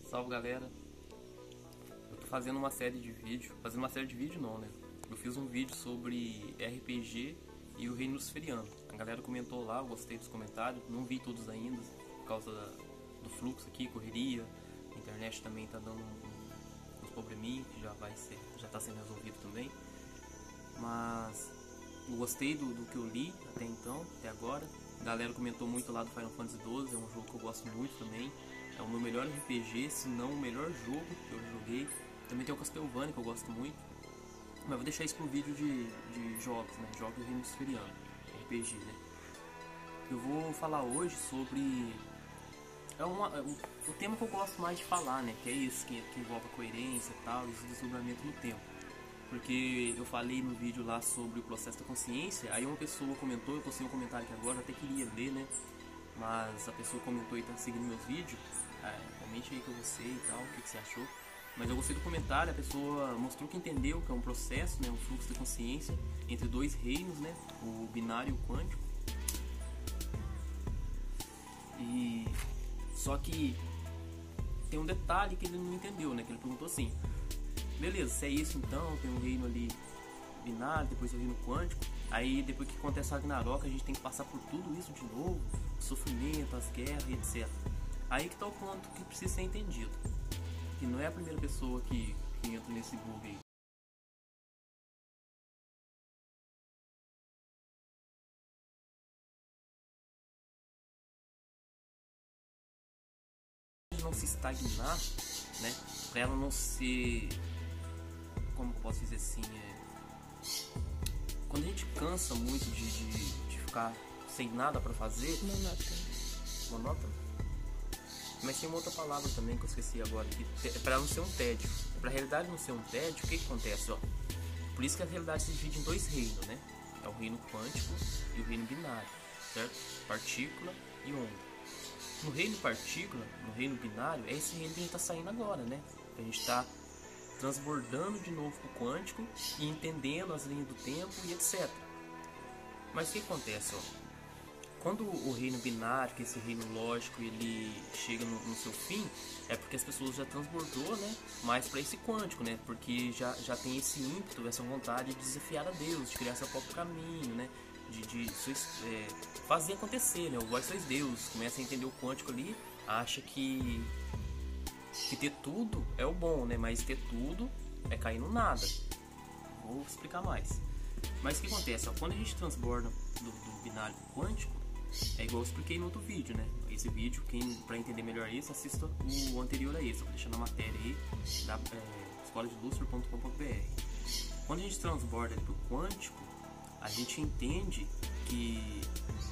Salve, galera. Eu tô fazendo uma série de vídeos. Fazendo uma série de vídeos não, né? Eu fiz um vídeo sobre RPG e o Reino Luciferiano. A galera comentou lá, eu gostei dos comentários. Não vi todos ainda, por causa do fluxo aqui, correria. A internet também tá dando uns probleminhas, que já tá sendo resolvido também. Mas eu gostei do que eu li até então, até agora. A galera comentou muito lá do Final Fantasy XII, é um jogo que eu gosto muito também. É o meu melhor RPG, se não o melhor jogo que eu joguei. Também tem o Castlevania, que eu gosto muito. Mas vou deixar isso pro vídeo de jogos, né? Jogos do Reino Luciferiano, RPG, né? Eu vou falar hoje sobre... o tema que eu gosto mais de falar, né? Que é isso, que envolve a coerência e tal, esse desdobramento no tempo. Porque eu falei no vídeo lá sobre o processo da consciência, aí uma pessoa comentou, eu postei um comentário aqui agora, até queria ler, né? Mas a pessoa comentou e tá seguindo meus vídeos, comente aí que eu gostei e tal, o que você achou. Mas eu gostei do comentário, a pessoa mostrou que entendeu que é um processo, né? Um fluxo de consciência entre dois reinos, né? O binário e o quântico. E... só que tem um detalhe que ele não entendeu, né? Que ele perguntou assim: beleza, se é isso então, tem um reino ali binário, depois o reino quântico. Aí depois que acontece a Ragnarok, a gente tem que passar por tudo isso de novo, o sofrimento, as guerras e etc. Aí que tá o ponto que precisa ser entendido. Que não é a primeira pessoa que entra nesse bug aí. Não se estagnar, né? Pra ela não ser... como posso dizer assim, quando a gente cansa muito de ficar sem nada pra fazer... Monótono? Mas tem uma outra palavra também que eu esqueci agora, que é pra não ser um tédio. Pra realidade não ser um tédio, o que acontece, ó? Por isso que a realidade se divide em dois reinos, né? É o reino quântico e o reino binário, certo? Partícula e onda. No reino partícula, no reino binário, é esse reino que a gente tá saindo agora, né? A gente tá transbordando de novo pro quântico e entendendo as linhas do tempo e etc. Mas o que acontece, ó? Quando o reino binário, que é esse reino lógico, ele chega no seu fim, é porque as pessoas já transbordou, né? Mais para esse quântico, né? Porque já tem esse ímpeto, essa vontade de desafiar a Deus, de criar seu próprio caminho, né? De fazer acontecer, né? O vós sois Deus, começa a entender o quântico ali, acha que ter tudo é o bom, né? Mas ter tudo é cair no nada. Vou explicar mais. Mas o que acontece? Ó, quando a gente transborda do binário quântico, é igual eu expliquei no outro vídeo, né? Esse vídeo, para entender melhor isso, assista o anterior a esse. Eu vou deixar na matéria aí da escoladelucifer.com.br. Quando a gente transborda para o quântico, a gente entende que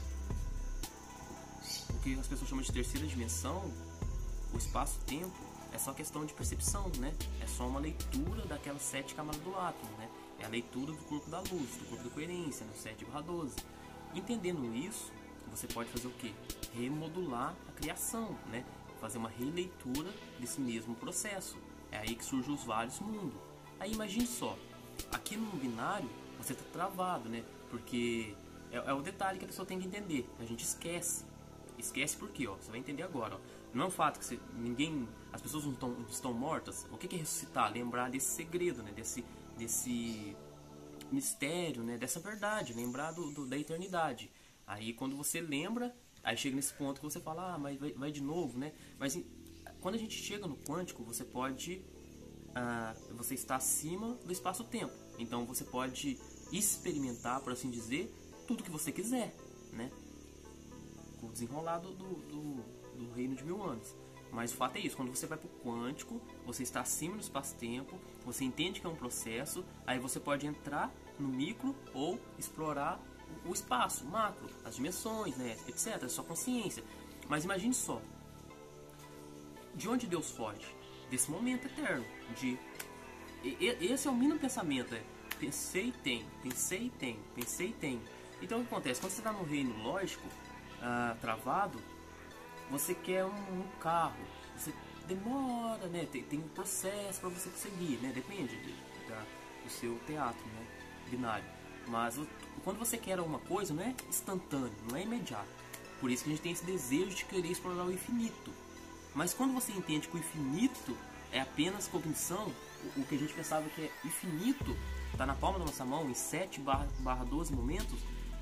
o que as pessoas chamam de terceira dimensão, o espaço-tempo, é só questão de percepção, né? É só uma leitura daquelas 7 camadas do átomo, né? É a leitura do corpo da luz, do corpo da coerência, no 7/12. Entendendo isso, você pode fazer o quê? Remodular a criação, né? Fazer uma releitura desse mesmo processo. É aí que surgem os vários mundos. Aí imagine só, aqui no binário você está travado, né? Porque é o detalhe que a pessoa tem que entender. A gente esquece. Esquece por quê? Ó, você vai entender agora. Ó. Não é um fato que as pessoas não estão mortas. O que é ressuscitar? Lembrar desse segredo, né? Desse mistério, né? Dessa verdade. Lembrar da eternidade. Aí quando você lembra, aí chega nesse ponto que você fala, mas vai de novo, né? Mas quando a gente chega no quântico, você pode... você está acima do espaço-tempo. Então você pode experimentar, por assim dizer, tudo que você quiser, né? O desenrolado do reino de 1000 anos. Mas o fato é isso, quando você vai para o quântico, você está acima do espaço-tempo, você entende que é um processo, aí você pode entrar no micro ou explorar o espaço, o macro, as dimensões, né, etc, a sua consciência. Mas imagine só, de onde Deus foge? Desse momento eterno, esse é o mínimo pensamento, pensei e tem, pensei e tem, pensei e tem. Então o que acontece? Quando você está no reino lógico, travado, você quer um carro, você demora, né? Tem um processo para você conseguir, né? Depende do seu teatro, né? Binário. Mas quando você quer alguma coisa, não é instantâneo, não é imediato. Por isso que a gente tem esse desejo de querer explorar o infinito. Mas quando você entende que o infinito é apenas cognição, o que a gente pensava que é infinito está na palma da nossa mão, em 7/12 momentos,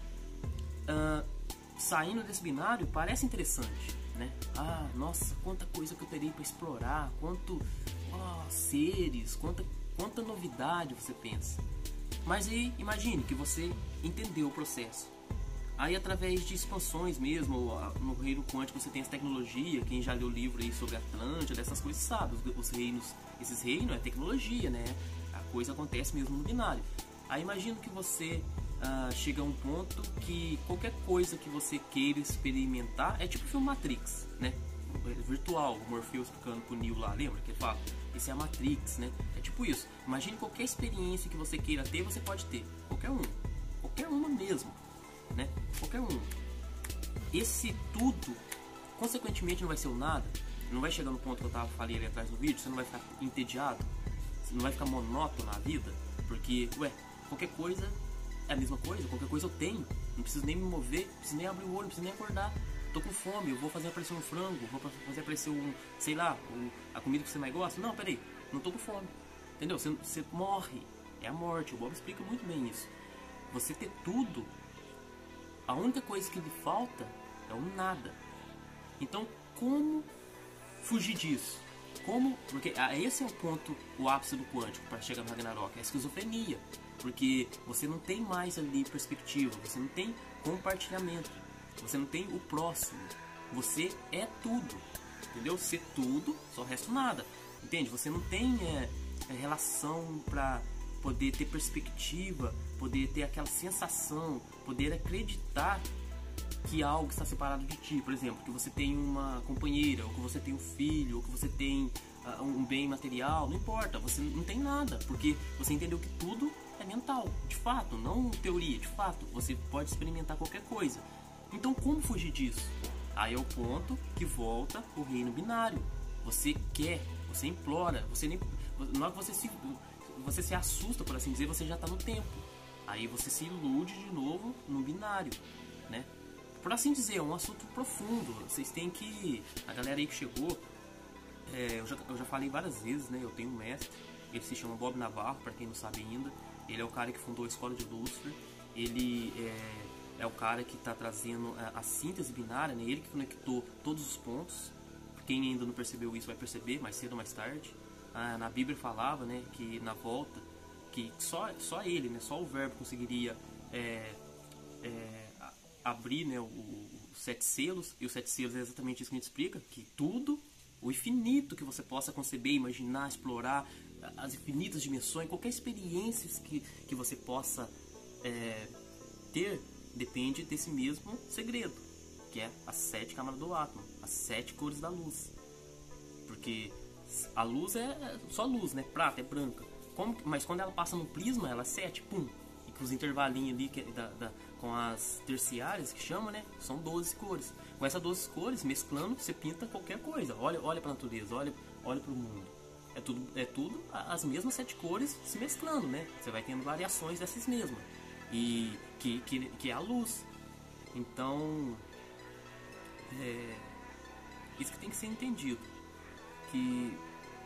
saindo desse binário parece interessante, né? Ah, nossa, quanta coisa que eu terei para explorar, quanto seres, quanta novidade você pensa. Mas aí, imagine que você entendeu o processo. Aí, através de expansões mesmo, no reino quântico você tem essa tecnologia. Quem já leu o livro aí sobre Atlântida, dessas coisas sabe. Os reinos, esses reinos é tecnologia, né? A coisa acontece mesmo no binário. Aí, imagina que você chega a um ponto que qualquer coisa que você queira experimentar é tipo o filme Matrix, né? Virtual, o Morpheus explicando pro Neo lá, lembra que ele fala? Esse é a Matrix, né? É tipo isso. Imagine qualquer experiência que você queira ter, você pode ter. Qualquer uma mesmo, né? Qualquer uma. Esse tudo, consequentemente, não vai ser o nada. Não vai chegar no ponto que eu falei ali atrás do vídeo. Você não vai ficar entediado. Você não vai ficar monótono na vida. Porque, qualquer coisa é a mesma coisa. Qualquer coisa eu tenho. Não preciso nem me mover, não preciso nem abrir o olho, não preciso nem acordar. Tô com fome, eu vou fazer aparecer um frango, vou fazer aparecer a comida que você mais gosta. Não, peraí, não tô com fome. Entendeu? Você morre. É a morte. O Bob explica muito bem isso. Você ter tudo, a única coisa que lhe falta é o nada. Então, como fugir disso? Como? Porque esse é o ponto, o ápice do quântico para chegar no Ragnarok, é a esquizofrenia. Porque você não tem mais ali perspectiva, você não tem compartilhamento, você não tem o próximo. Você é tudo, entendeu? Ser tudo, só resta nada. Entende? Você não tem relação para poder ter perspectiva, poder ter aquela sensação, poder acreditar que algo está separado de ti. Por exemplo, que você tem uma companheira, ou que você tem um filho, ou que você tem um bem material, não importa, você não tem nada, porque você entendeu que tudo é mental, de fato, não teoria, de fato, você pode experimentar qualquer coisa. Então, como fugir disso? Aí é o ponto que volta o reino binário. Você quer, você implora, na hora que você se assusta, por assim dizer, você já está no tempo. Aí você se ilude de novo no binário, né? Por assim dizer, é um assunto profundo. Vocês têm que... A galera aí que chegou, eu já falei várias vezes, né? Eu tenho um mestre, ele se chama Bob Navarro, para quem não sabe ainda. Ele é o cara que fundou a Escola de Lúcifer. Ele é o cara que está trazendo a síntese binária, né? Ele que conectou todos os pontos. Quem ainda não percebeu isso vai perceber mais cedo ou mais tarde. Na Bíblia falava, né, que na volta, que só ele, né, só o verbo conseguiria abrir, né, os 7 selos. E os 7 selos é exatamente isso que a gente explica, que tudo, o infinito que você possa conceber, imaginar, explorar, as infinitas dimensões, qualquer experiência que você possa ter, depende desse mesmo segredo, que é as 7 camadas do átomo, as 7 cores da luz. Porque a luz é só luz, né? Prata, é branca. Mas quando ela passa no prisma, ela é 7, pum. E com os intervalinhos ali, com as terciárias, que chama, né? São 12 cores. Com essas 12 cores, mesclando, você pinta qualquer coisa. Olha para a natureza, olha para o mundo. É tudo as mesmas 7 cores se mesclando, né? Você vai tendo variações dessas mesmas. E que é a luz. Então, isso que tem que ser entendido. Que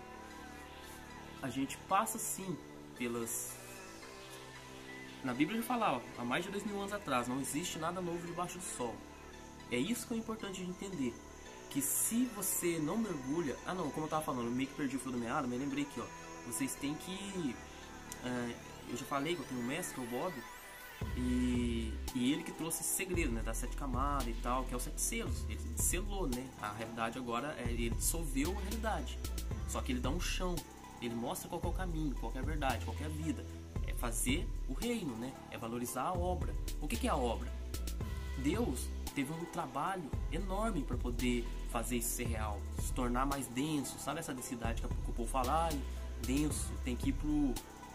a gente passa sim pelas... Na Bíblia já falava, há mais de 2000 anos atrás, não existe nada novo debaixo do sol. É isso que é importante de entender. Que se você não mergulha... como eu estava falando, eu meio que perdi o fio da meada, mas lembrei que, vocês têm que... eu já falei que eu tenho um mestre, que é o Bob, e ele que trouxe esse segredo, né, das 7 camadas e tal, que é os 7 selos. Ele selou, né, a realidade agora, ele dissolveu a realidade, só que ele dá um chão, ele mostra qual é o caminho, qual é a verdade, qual é a vida. É fazer o reino, né, é valorizar a obra. O que é a obra? Deus teve um trabalho enorme para poder fazer isso ser real, se tornar mais denso, sabe essa densidade que o povo fala, denso, tem que ir pro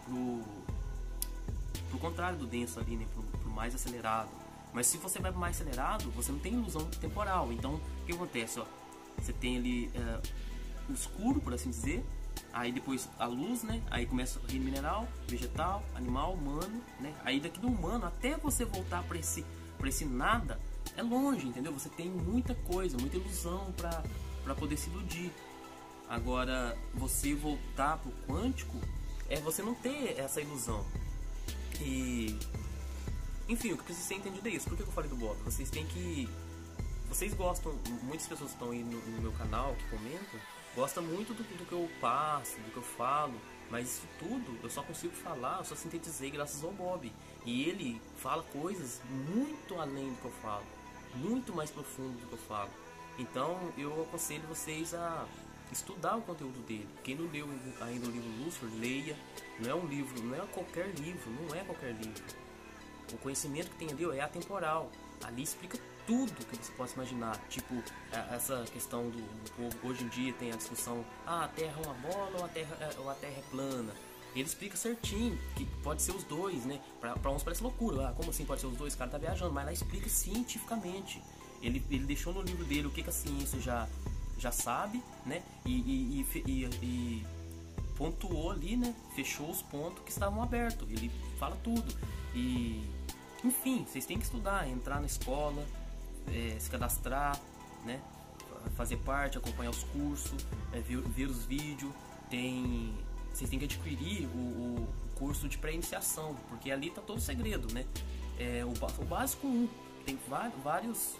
contrário do denso ali, né, pro mais acelerado. Mas se você vai pro mais acelerado, você não tem ilusão temporal. Então, o que acontece? Você tem ali o escuro, por assim dizer, aí depois a luz, né, aí começa o reino mineral, vegetal, animal, humano, né, aí daqui do humano até você voltar para esse nada, é longe, entendeu? Você tem muita coisa, muita ilusão para poder se iludir. Agora, você voltar pro quântico é você não ter essa ilusão. E, enfim, o que precisa ser entendido é isso. Por que eu falei do Bob? Vocês gostam, muitas pessoas que estão aí no meu canal, que comentam, gostam muito do que eu passo, do que eu falo, mas isso tudo eu só consigo falar, eu só sintetizei graças ao Bob. E ele fala coisas muito além do que eu falo, muito mais profundo do que eu falo. Então eu aconselho vocês a estudar o conteúdo dele. Quem não leu ainda o livro Lúcifer, leia. Não é um livro, não é qualquer livro, não é qualquer livro. O conhecimento que tem ali é atemporal. Ali explica tudo que você possa imaginar. Tipo, essa questão do povo, hoje em dia tem a discussão, a Terra é uma bola ou a Terra é plana. Ele explica certinho que pode ser os dois, né? Pra uns parece loucura. Como assim pode ser os dois? O cara tá viajando. Mas lá explica cientificamente. Ele deixou no livro dele o que a ciência já sabe, né? E pontuou ali, né? Fechou os pontos que estavam abertos. Ele fala tudo. E, enfim, vocês têm que estudar, entrar na escola, se cadastrar, né? Fazer parte, acompanhar os cursos, ver os vídeos. Vocês têm que adquirir o curso de pré-iniciação, porque ali tá todo o segredo, né? O básico 1 tem vários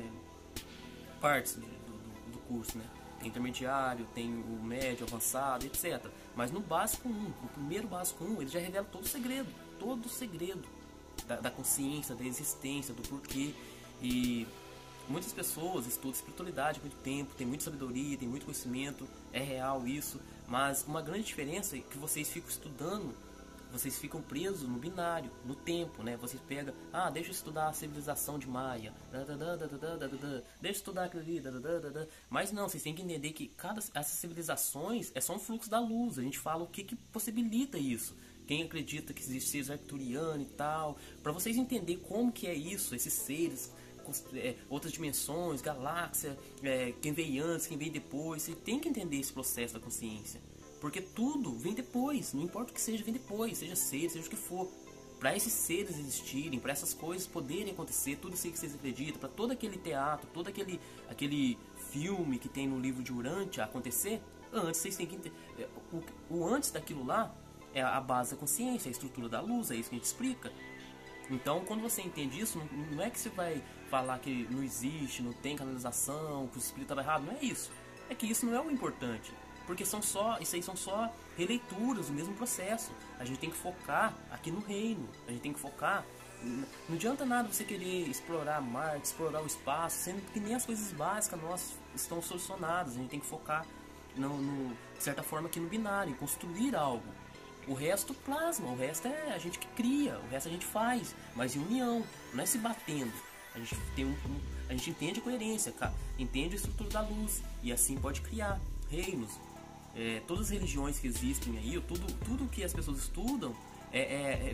partes do curso, né? Tem intermediário, tem o médio, avançado, etc. Mas no básico 1, o primeiro básico 1, ele já revela todo o segredo da consciência, da existência, do porquê. E muitas pessoas estudam espiritualidade há muito tempo, tem muita sabedoria, tem muito conhecimento, é real isso, mas uma grande diferença é que vocês ficam estudando, vocês ficam presos no binário, no tempo, né? Vocês pegam, deixa eu estudar a civilização de Maia, deixa eu estudar aquilo ali, mas não, vocês têm que entender que essas civilizações é só um fluxo da luz. A gente fala o que possibilita isso. Quem acredita que existe seres arcturianos e tal, para vocês entenderem como que é isso, esses seres, outras dimensões, galáxia, quem veio antes, quem veio depois, você tem que entender esse processo da consciência. Porque tudo vem depois, não importa o que seja, vem depois, seja ser, seja o que for. Para esses seres existirem, para essas coisas poderem acontecer, tudo isso que vocês acreditam, para todo aquele teatro, todo aquele filme que tem no livro de Urantia acontecer, antes vocês têm que entender. O antes daquilo lá é a base da consciência, a estrutura da luz, é isso que a gente explica. Então, quando você entende isso, não é que você vai falar que não existe, não tem canalização, que o espírito estava errado, não é isso. É que isso não é o importante. Porque isso aí são só releituras do mesmo processo. A gente tem que focar aqui no reino. A gente tem que focar. Não adianta nada você querer explorar Marte, explorar o espaço, sendo que nem as coisas básicas nossas estão solucionadas. A gente tem que focar, de certa forma, aqui no binário, em construir algo. O resto plasma, o resto é a gente que cria, o resto a gente faz, mas em união, não é se batendo. A gente a gente entende a coerência, entende a estrutura da luz e assim pode criar reinos. Todas as religiões que existem aí, tudo que as pessoas estudam é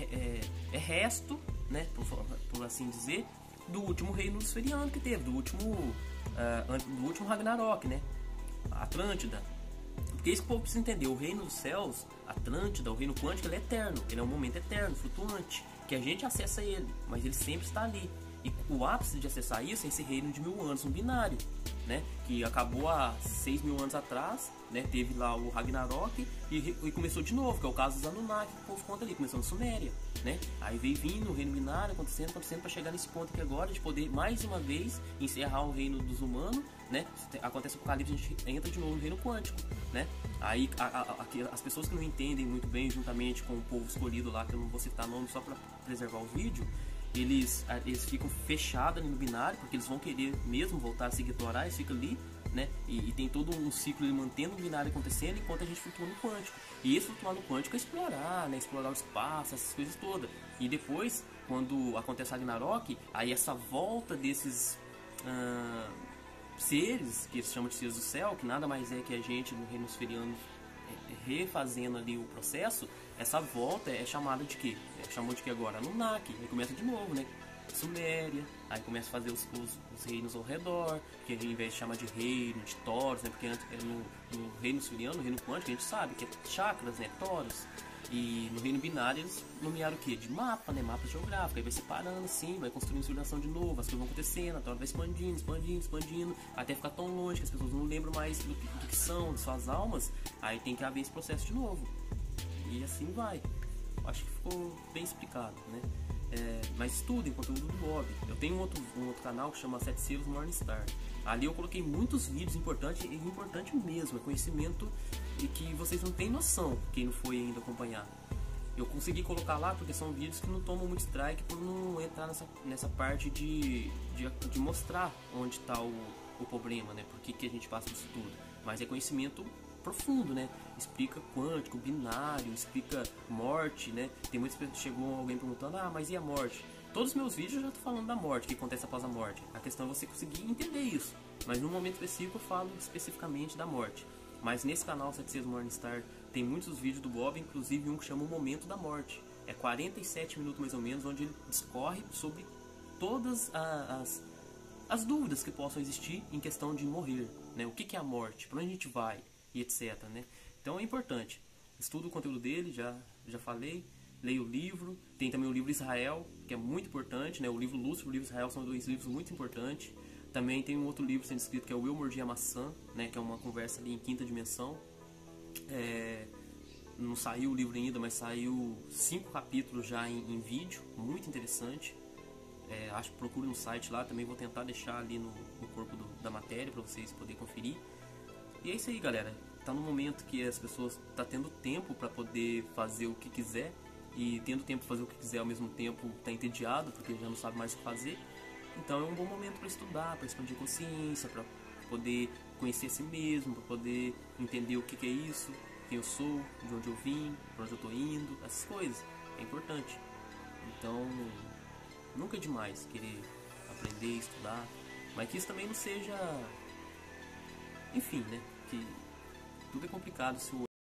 resto, né, por assim dizer, do último reino luciferiano que teve, do último Ragnarok, né, Atlântida. Porque isso que o povo precisa entender, o reino dos céus, Atlântida, o reino quântico, ele é eterno, ele é um momento eterno, flutuante, que a gente acessa ele, mas ele sempre está ali. E o ápice de acessar isso é esse reino de 1000 anos, um binário, né? Que acabou há 6.000 anos atrás, né? Teve lá o Ragnarok e começou de novo, que é o caso dos Anunnaki, que o povo conta ali, começou na Suméria, né? Aí veio vindo o reino binário, acontecendo para chegar nesse ponto aqui agora, de poder mais uma vez encerrar o reino dos humanos, né? Acontece o Apocalipse, a gente entra de novo no reino quântico, né? Aí as pessoas que não entendem muito bem, juntamente com o povo escolhido lá, que eu não vou citar nome só para preservar o vídeo, eles ficam fechados ali no binário, porque eles vão querer mesmo voltar a seguir Torá, eles ficam ali, né? E tem todo um ciclo ali mantendo o binário acontecendo enquanto a gente flutua no quântico. E esse flutuar no quântico é explorar, né? Explorar o espaço, essas coisas todas. E depois, quando acontece a Ragnarok, aí essa volta desses seres, que se chamam de seres do céu, que nada mais é que a gente no reino luciferiano refazendo ali o processo, essa volta é chamada de quê? Chamou de que agora? Anunnaki. Aí começa de novo, né? Suméria, aí começa a fazer os reinos ao redor, que ao invés de chamar de reino, de toros, né? Porque antes, no reino suriano, no reino quântico, a gente sabe que é chakras, né? Toros. E no reino binário eles nomearam o quê? De mapa, né? Mapa geográfico. Aí vai separando assim, vai construindo civilização de novo, as coisas vão acontecendo, a Terra vai expandindo, expandindo, expandindo, até ficar tão longe que as pessoas não lembram mais do que são, de suas almas. Aí tem que haver esse processo de novo. E assim vai. Acho que ficou bem explicado, né? Mas estudem conteúdo do Bob. Eu tenho um outro canal que chama 7 Selos Morningstar. Ali eu coloquei muitos vídeos importantes, e importante mesmo, é conhecimento e que vocês não têm noção, quem não foi ainda acompanhar. Eu consegui colocar lá porque são vídeos que não tomam muito strike por não entrar nessa parte de mostrar onde está o problema, né? Por que a gente passa por isso tudo. Mas é conhecimento profundo, né? Explica quântico, binário, explica morte, né? Tem muitas pessoas, chegou alguém perguntando, mas e a morte? Todos os meus vídeos eu já tô falando da morte, o que acontece após a morte. A questão é você conseguir entender isso. Mas num momento específico eu falo especificamente da morte. Mas nesse canal 76 Morningstar tem muitos vídeos do Bob, inclusive um que chama O Momento da Morte. É 47 minutos mais ou menos, onde ele discorre sobre todas as dúvidas que possam existir em questão de morrer, né? O que é a morte, para onde a gente vai e etc, né? Então é importante. Estudo o conteúdo dele, já falei. Leio o livro. Tem também o livro Israel, que é muito importante, né? O livro Lúcifer e o livro Israel são dois livros muito importantes. Também tem um outro livro sendo escrito que é o Eu Mordi a Maçã, né? Que é uma conversa ali em quinta dimensão. Não saiu o livro ainda, mas saiu 5 capítulos já em vídeo, muito interessante. Acho que procure no site lá, também vou tentar deixar ali no corpo da matéria para vocês poderem conferir. E é isso aí, galera. Tá no momento que as pessoas tá tendo tempo para poder fazer o que quiser, e tendo tempo para fazer o que quiser ao mesmo tempo tá entediado porque já não sabe mais o que fazer. Então é um bom momento para estudar, para expandir consciência, para poder conhecer a si mesmo, para poder entender o que é isso, quem eu sou, de onde eu vim, para onde eu tô indo, essas coisas. É importante. Então nunca é demais querer aprender, estudar, mas que isso também não seja, enfim, né? Que tudo é complicado se o